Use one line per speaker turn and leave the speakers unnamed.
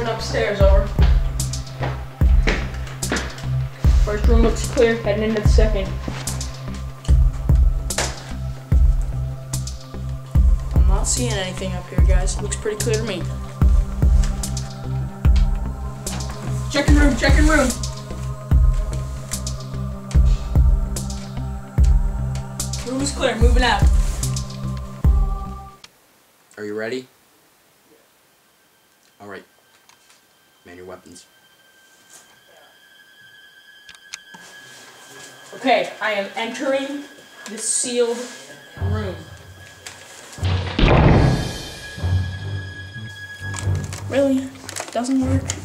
Moving upstairs, over. First room looks clear, heading into the second. I'm not seeing anything up here, guys. Looks pretty clear to me. Checking room, checking room. Room is clear, moving out.
Are you ready? Alright. Man your weapons.
Okay, I am entering the sealed room. Really? Doesn't work?